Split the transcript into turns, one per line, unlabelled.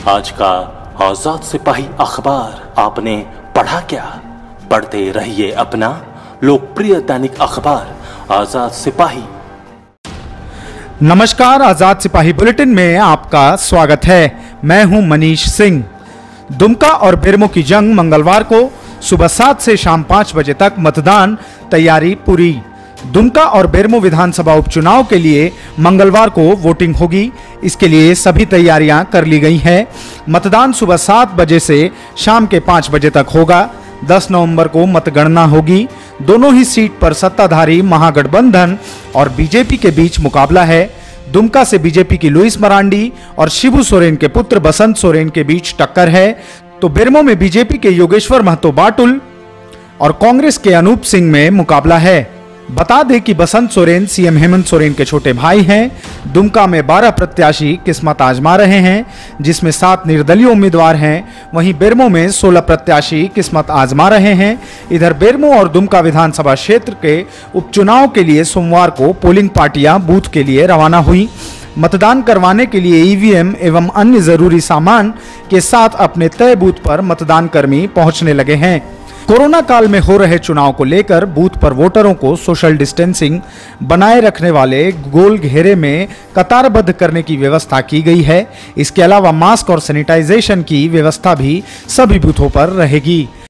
आज का आजाद सिपाही अखबार आपने पढ़ा क्या? पढ़ते रहिए अपना लोकप्रिय दैनिक अखबार आजाद सिपाही।
नमस्कार, आजाद सिपाही बुलेटिन में आपका स्वागत है। मैं हूं मनीष सिंह। दुमका और बेरमो की जंग मंगलवार को सुबह 7 से शाम 5 बजे तक मतदान तैयारी पूरी। दुमका और बेरमो विधानसभा उपचुनाव के लिए मंगलवार को वोटिंग होगी। इसके लिए सभी तैयारियां कर ली गई हैं। मतदान सुबह 7 बजे से शाम के 5 बजे तक होगा। 10 नवंबर को मतगणना होगी। दोनों ही सीट पर सत्ताधारी महागठबंधन और बीजेपी के बीच मुकाबला है। दुमका से बीजेपी की लुइस मरांडी और शिबू सोरेन के पुत्र बसंत सोरेन के बीच टक्कर है, तो बेरमो में बीजेपी के योगेश्वर महतो बाटुल और कांग्रेस के अनूप सिंह में मुकाबला है। बता दें कि बसंत सोरेन सीएम हेमंत सोरेन के छोटे भाई हैं। दुमका में 12 प्रत्याशी किस्मत आजमा रहे हैं, जिसमें 7 निर्दलीय उम्मीदवार हैं। वहीं बेरमो में 16 प्रत्याशी किस्मत आजमा रहे हैं। इधर बेरमो और दुमका विधानसभा क्षेत्र के उपचुनाव के लिए सोमवार को पोलिंग पार्टियां बूथ के लिए रवाना हुई। मतदान करवाने के लिए ईवीएम एवं अन्य जरूरी सामान के साथ अपने तय बूथ पर मतदान कर्मी पहुंचने लगे हैं। कोरोना काल में हो रहे चुनाव को लेकर बूथ पर वोटरों को सोशल डिस्टेंसिंग बनाए रखने वाले गोल घेरे में कतारबद्ध करने की व्यवस्था की गई है। इसके अलावा मास्क और सैनिटाइजेशन की व्यवस्था भी सभी बूथों पर रहेगी।